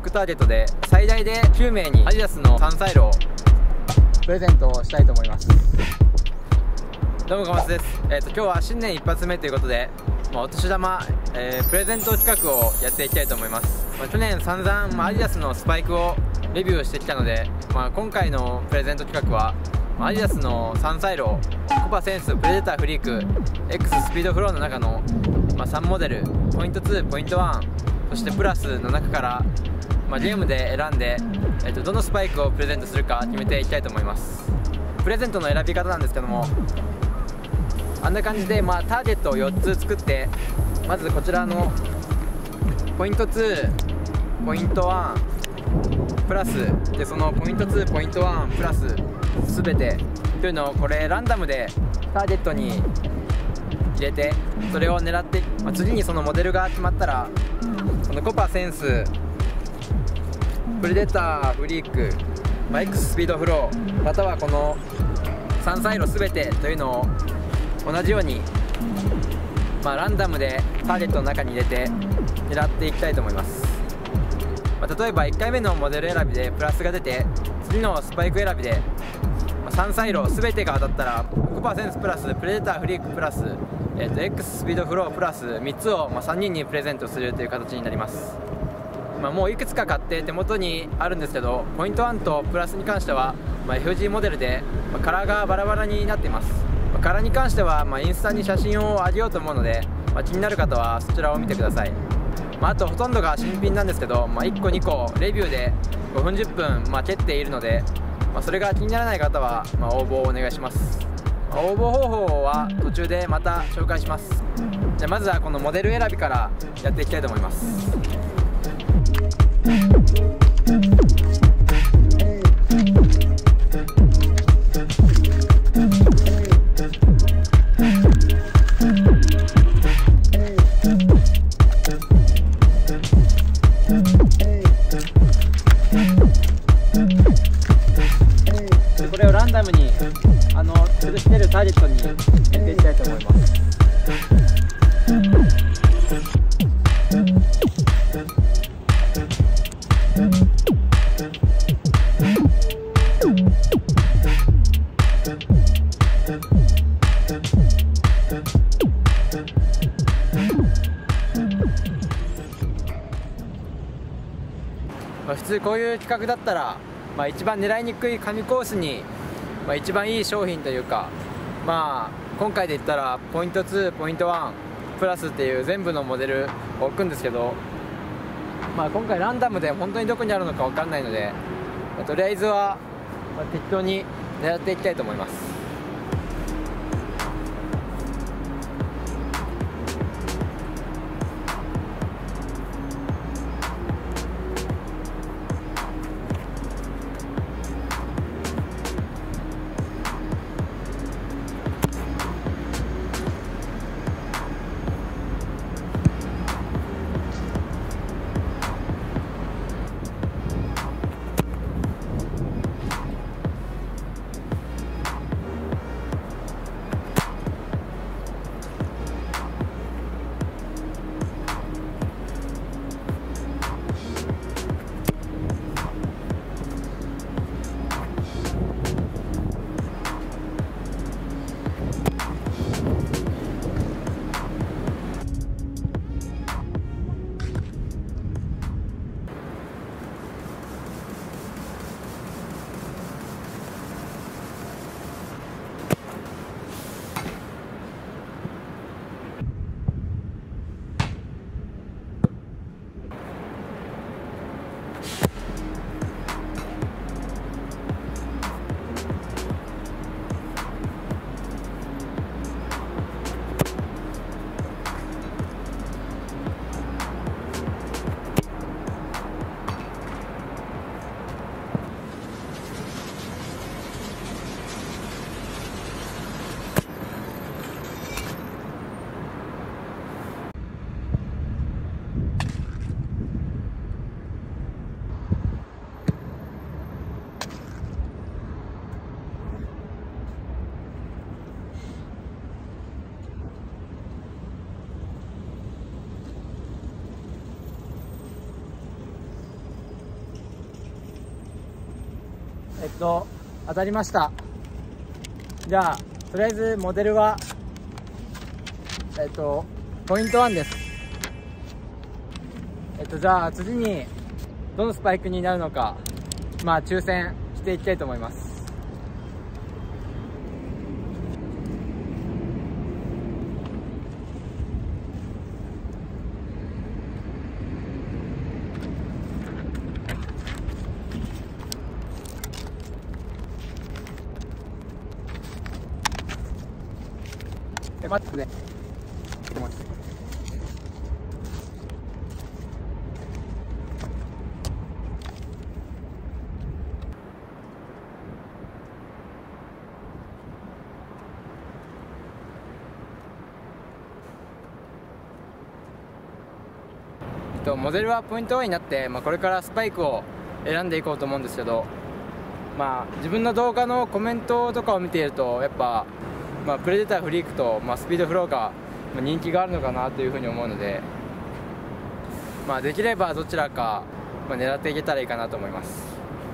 クターゲットで最大で9名にアディダスの3サイロをプレゼントをしたいと思います。どうも、小松です。今日は新年一発目ということで、お年玉、プレゼント企画をやっていきたいと思います。去年散々、アディダスのスパイクをレビューしてきたので、今回のプレゼント企画はアディダスの3サイロ、コパセンス、プレデターフリーク、X スピードフローの中の、3モデル、ポイント2、ポイント1、そしてプラスの中から、ゲームで選んで、どのスパイクをプレゼントするか決めていきたいと思います。プレゼントの選び方なんですけども、あんな感じで、ターゲットを4つ作って、まずこちらのポイント2、ポイント1、プラスで、そのポイント2、ポイント1、プラス全てというのをこれランダムでターゲットに入れて、それを狙って、次にそのモデルが決まったら、このコパセンス、プレデターフリーク、X スピードフロー、またはこの3サイロ全てというのを同じように、ランダムでターゲットの中に入れて狙っていきたいと思います。例えば1回目のモデル選びでプラスが出て、次のスパイク選びで3サイロ全てが当たったら、コパセンスプラスプレデターフリークプラス、X スピードフロープラス3つを3人にプレゼントするという形になります。もういくつか買って手元にあるんですけど、ポイント1とプラスに関しては、FG モデルで、カラーがバラバラになっています。カラーに関しては、インスタに写真を上げようと思うので、気になる方はそちらを見てください。あとほとんどが新品なんですけど、1個2個レビューで5分10分、蹴っているので、それが気にならない方は、応募をお願いします。応募方法は途中でまた紹介します。じゃあまずはこのモデル選びからやっていきたいと思います。これをランダムに吊してるターゲットに入れていきたいと思います。普通こういう企画だったら、一番狙いにくい紙コースに、一番いい商品というか、今回で言ったらポイント2、ポイント1、プラスっていう全部のモデルを置くんですけど、今回ランダムで本当にどこにあるのか分かんないので、とりあえずは適当に狙っていきたいと思います。 当たりました。じゃあとりあえずモデルはポイント1です。じゃあ次にどのスパイクになるのか抽選していきたいと思います。待ってね。モデルはポイント1になって、これからスパイクを選んでいこうと思うんですけど、自分の動画のコメントとかを見ているとやっぱ、プレデターフリークと、スピードフローが人気があるのかなというふうに思うので、できればどちらか、狙っていけたらいいかなと思います。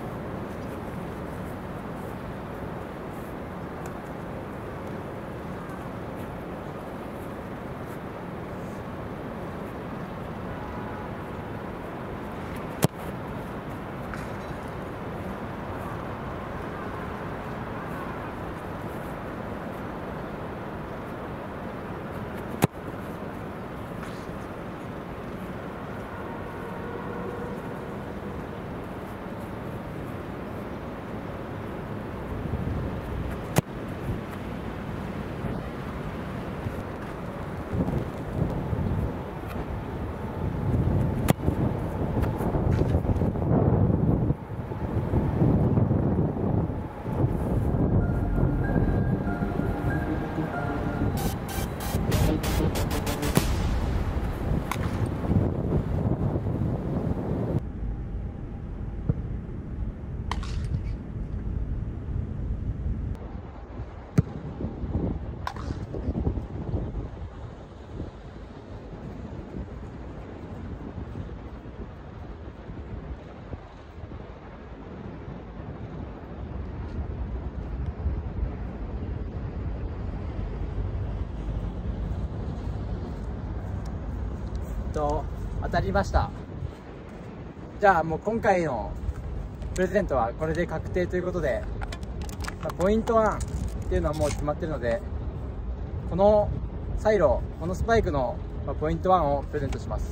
当たりました。じゃあもう今回のプレゼントはこれで確定ということで、ポイント1っていうのはもう決まってるので、このサイロ、このスパイクのポイント1をプレゼントします。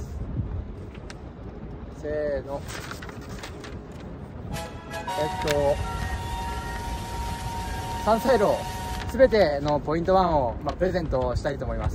せーの。3サイロ全てのポイント1をプレゼントしたいと思います。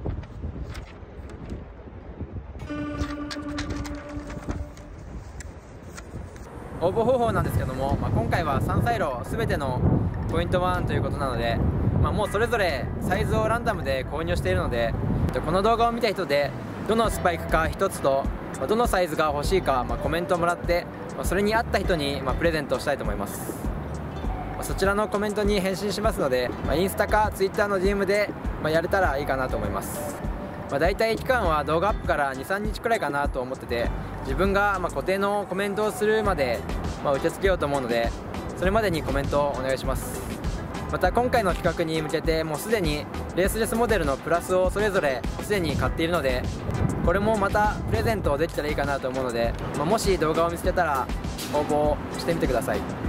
応募方法なんですけども、今回は3サイロ全てのポイント1ということなので、もうそれぞれサイズをランダムで購入しているので、この動画を見た人でどのスパイクか1つとどのサイズが欲しいかコメントをもらって、それに合った人にプレゼントしたいと思います。そちらのコメントに返信しますので、インスタかツイッターの DM でやれたらいいかなと思います。だいたい期間は動画アップから 2,3 日くらいかなと思ってて、自分が固定のコメントをするまで受け付けようと思うので、それまでにコメントをお願いします。また今回の企画に向けてもうすでにレースレスモデルのプラスをそれぞれすでに買っているので、これもまたプレゼントできたらいいかなと思うので、もし動画を見つけたら応募してみてください。